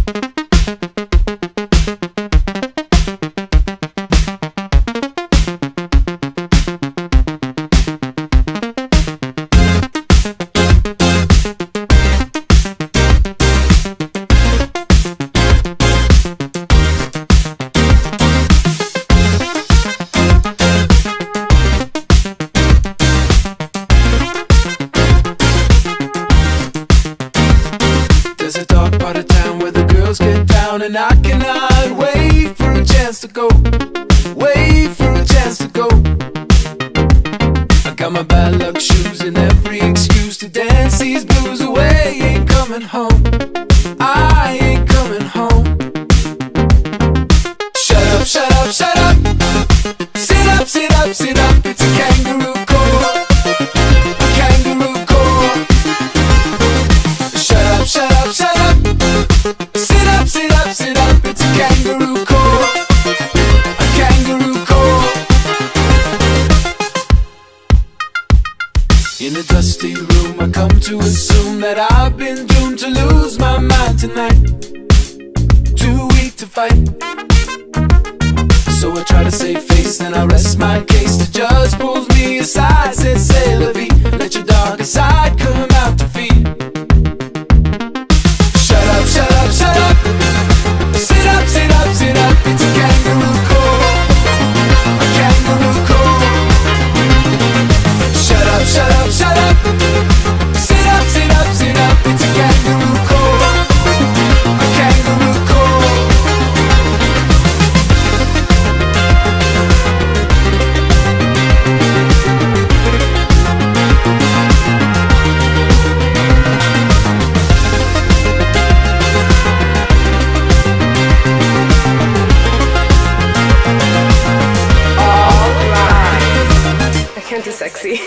And I cannot wait for a chance to go, wait for a chance to go. I got my bad luck shoes and every excuse to dance these blues away. Ain't coming home, I ain't coming home. Shut up, shut up, shut up. Sit up, sit up, sit up. It's a kangaroo court, a kangaroo court. Shut up, shut up, shut up. Sit up, sit up, sit up, it's a kangaroo court, a kangaroo court. In a dusty room I come to assume that I've been doomed to lose my mind tonight. Too weak to fight, so I try to save face and I rest my case. The judge pulls me aside, says c'est la vie, let your darker side come out to feed. Shut up, shut up, shut up. Sit up, sit up, sit up. It's a kangaroo court, a kangaroo court. Shut up, shut up, shut up. Sit up, sit up, sit up. It's a kangaroo court, a kangaroo court. Can't do sexy.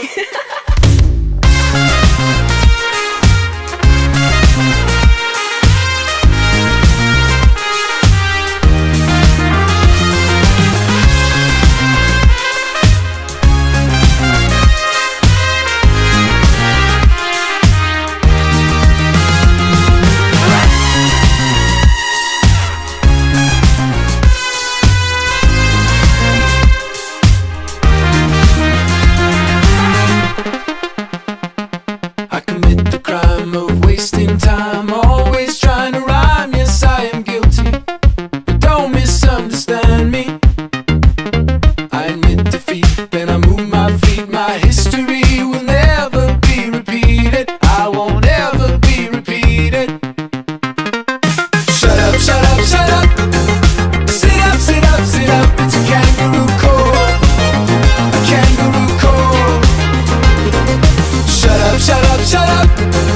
Wasting time, always trying to rhyme. Yes, I am guilty, but don't misunderstand me. I admit defeat, then I move my feet. My history will never be repeated, I won't ever be repeated. Shut up, shut up, shut up. Sit up, sit up, sit up. It's a kangaroo court, a kangaroo court. Shut up, shut up, shut up.